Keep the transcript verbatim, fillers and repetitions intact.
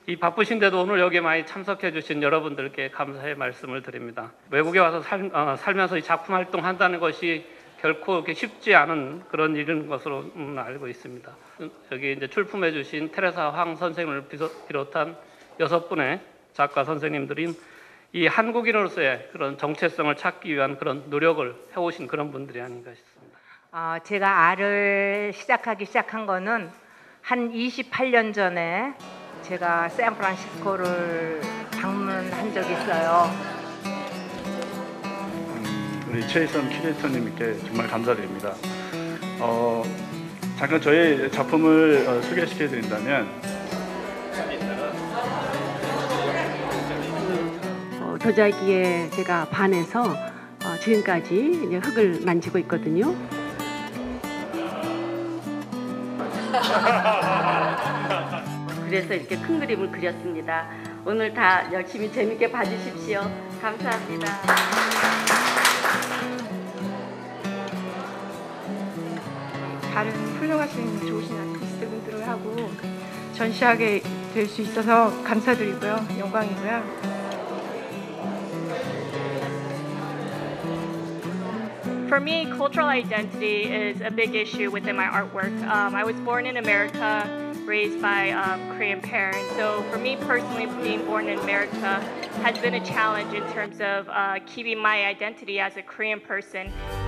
이 바쁘신데도 오늘 여기에 많이 참석해 주신 여러분들께 감사의 말씀을 드립니다. 외국에 와서 살, 어, 살면서 이 작품 활동한다는 것이 결코 이렇게 쉽지 않은 그런 일인 것으로 음, 알고 있습니다. 여기 이제 출품해 주신 테레사 황 선생님을 비롯한 여섯 분의 작가 선생님들이 이 한국인으로서의 그런 정체성을 찾기 위한 그런 노력을 해오신 그런 분들이 아닌가 싶습니다. 어, 제가 R을 시작하기 시작한 거는 한 이십팔 년 전에 제가 샌프란시스코를 방문한 적이 있어요. 음, 우리 최희선 큐레이터님께 정말 감사드립니다. 어, 잠깐 저희 작품을 어, 소개시켜 드린다면 어, 도자기에 제가 반해서 어, 지금까지 이제 흙을 만지고 있거든요. 그래서 이렇게 큰 그림을 그렸습니다. 오늘 다 열심히 재밌게 봐주십시오. 감사합니다. 다른 훌륭하신 좋으신 아티스트 분들을 하고 전시하게 될 수 있어서 감사드리고요. 영광이고요. For me, cultural identity is a big issue within my artwork. Um, I was born in America, raised by um, Korean parents. So for me personally, being born in America has been a challenge in terms of uh, keeping my identity as a Korean person